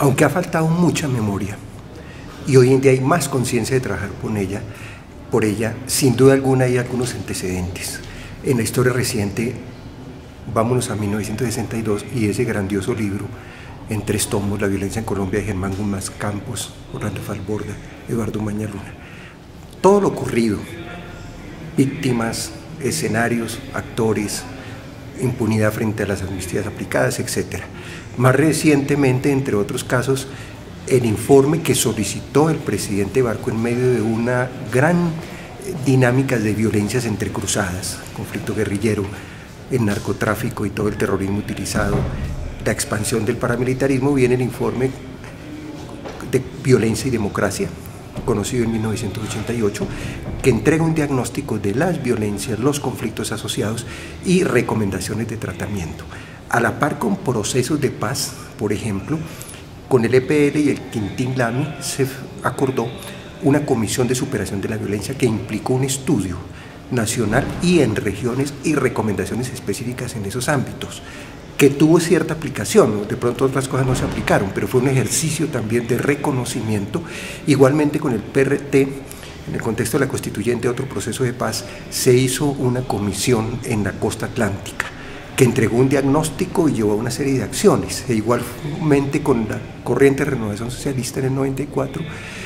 Aunque ha faltado mucha memoria y hoy en día hay más conciencia de trabajar por ella, sin duda alguna hay algunos antecedentes. En la historia reciente, vámonos a 1962 y ese grandioso libro en 3 tomos, La violencia en Colombia, de Germán Guzmán Campos, Orlando Falborda, Eduardo Maña Luna. Todo lo ocurrido, víctimas, escenarios, actores, impunidad frente a las amnistías aplicadas, etc. Más recientemente, entre otros casos, el informe que solicitó el presidente Barco en medio de una gran dinámica de violencias entrecruzadas, conflicto guerrillero, el narcotráfico y todo el terrorismo utilizado, la expansión del paramilitarismo, viene el informe de Violencia y Democracia, conocido en 1988, que entrega un diagnóstico de las violencias, los conflictos asociados y recomendaciones de tratamiento. A la par con procesos de paz, por ejemplo, con el EPL y el Quintín Lamy se acordó una comisión de superación de la violencia que implicó un estudio nacional y en regiones y recomendaciones específicas en esos ámbitos, que tuvo cierta aplicación, de pronto otras cosas no se aplicaron, pero fue un ejercicio también de reconocimiento. Igualmente con el PRT, en el contexto de la constituyente, otro proceso de paz, se hizo una comisión en la costa atlántica, que entregó un diagnóstico y llevó a una serie de acciones. E igualmente con la corriente de renovación socialista en el 94,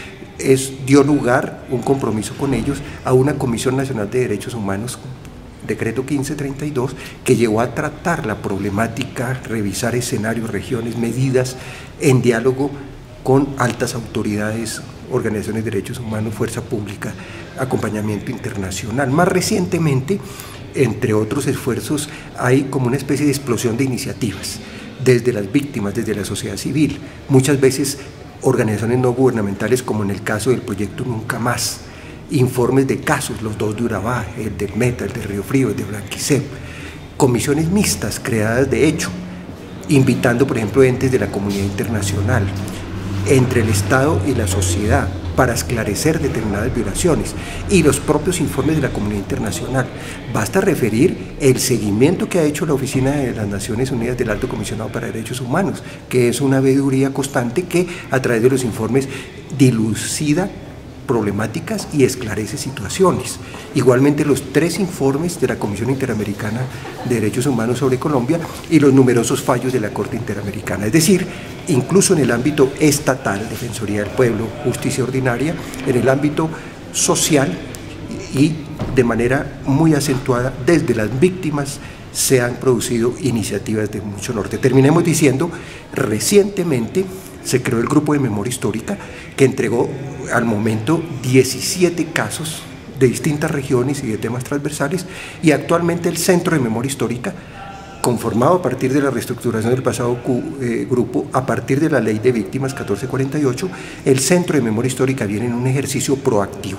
dio lugar un compromiso con ellos a una Comisión Nacional de Derechos Humanos, decreto 1532, que llevó a tratar la problemática, revisar escenarios, regiones, medidas, en diálogo con altas autoridades, organizaciones de derechos humanos, fuerza pública, acompañamiento internacional. Más recientemente, entre otros esfuerzos, hay como una especie de explosión de iniciativas, desde las víctimas, desde la sociedad civil, muchas veces organizaciones no gubernamentales, como en el caso del proyecto Nunca Más, informes de casos, los 2 de Urabá, el del Meta, el de Río Frío, el de Blanquiceo, comisiones mixtas creadas de hecho, invitando por ejemplo entes de la comunidad internacional, entre el Estado y la sociedad, para esclarecer determinadas violaciones, y los propios informes de la comunidad internacional. Basta referir el seguimiento que ha hecho la Oficina de las Naciones Unidas del Alto Comisionado para Derechos Humanos, que es una veeduría constante que a través de los informes dilucida problemáticas y esclarece situaciones. Igualmente los 3 informes de la Comisión Interamericana de Derechos Humanos sobre Colombia y los numerosos fallos de la Corte Interamericana. Es decir, incluso en el ámbito estatal, Defensoría del Pueblo, Justicia Ordinaria, en el ámbito social y de manera muy acentuada desde las víctimas, se han producido iniciativas de mucho norte. Terminemos diciendo, recientemente se creó el Grupo de Memoria Histórica, que entregó al momento 17 casos de distintas regiones y de temas transversales, y actualmente el Centro de Memoria Histórica, conformado a partir de la reestructuración del pasado grupo, a partir de la Ley de Víctimas 1448, el Centro de Memoria Histórica viene en un ejercicio proactivo,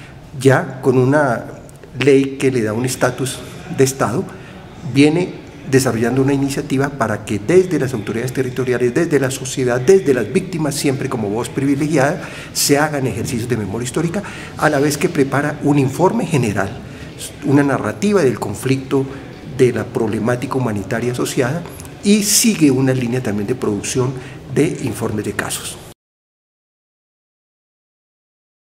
ya con una ley que le da un estatus de Estado, viene desarrollando una iniciativa para que desde las autoridades territoriales, desde la sociedad, desde las víctimas, siempre como voz privilegiada, se hagan ejercicios de memoria histórica, a la vez que prepara un informe general, una narrativa del conflicto, de la problemática humanitaria asociada, y sigue una línea también de producción de informes de casos.